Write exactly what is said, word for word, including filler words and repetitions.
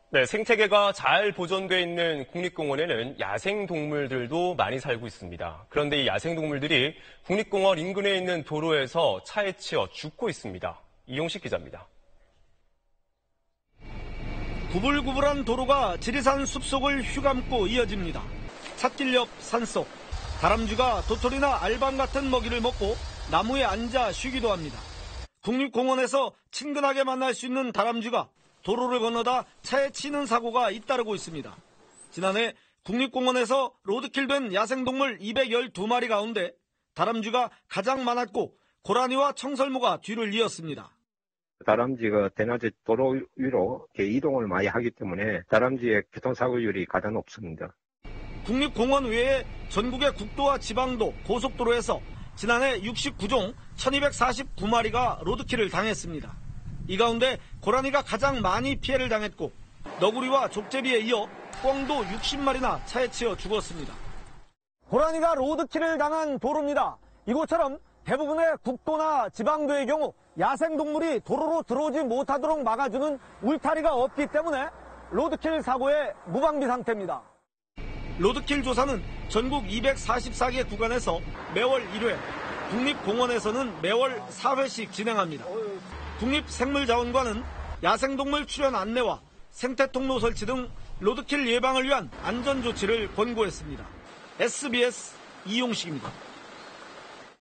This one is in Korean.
네, 생태계가 잘 보존돼 있는 국립공원에는 야생동물들도 많이 살고 있습니다. 그런데 이 야생동물들이 국립공원 인근에 있는 도로에서 차에 치여 죽고 있습니다. 이용식 기자입니다. 구불구불한 도로가 지리산 숲속을 휘감고 이어집니다. 찻길 옆 산속, 다람쥐가 도토리나 알밤 같은 먹이를 먹고 나무에 앉아 쉬기도 합니다. 국립공원에서 친근하게 만날 수 있는 다람쥐가 도로를 건너다 차에 치는 사고가 잇따르고 있습니다. 지난해 국립공원에서 로드킬된 야생동물 이백십이 마리 가운데 다람쥐가 가장 많았고 고라니와 청설모가 뒤를 이었습니다. 다람쥐가 대낮에 도로 위로 이동을 많이 하기 때문에 다람쥐의 교통사고율이 가장 높습니다. 국립공원 외에 전국의 국도와 지방도, 고속도로에서 지난해 육십구 종 천이백사십구 마리가 로드킬을 당했습니다. 이 가운데 고라니가 가장 많이 피해를 당했고 너구리와 족제비에 이어 꿩도 육십 마리나 차에 치여 죽었습니다. 고라니가 로드킬을 당한 도로입니다. 이곳처럼 대부분의 국도나 지방도의 경우 야생동물이 도로로 들어오지 못하도록 막아주는 울타리가 없기 때문에 로드킬 사고의 무방비 상태입니다. 로드킬 조사는 전국 이백사십사 개 구간에서 매월 일 회, 국립공원에서는 매월 사 회씩 진행합니다. 국립생물자원관은 야생동물 출현 안내와 생태통로 설치 등 로드킬 예방을 위한 안전조치를 권고했습니다. 에스비에스 이용식입니다.